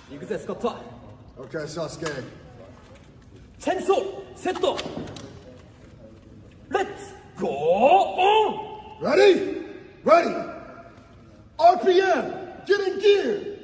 行くぜスコット。 Okay, Sasuke. チェンソーセット。レッツゴーオン。 Ready? Ready. RPM. Get in gear.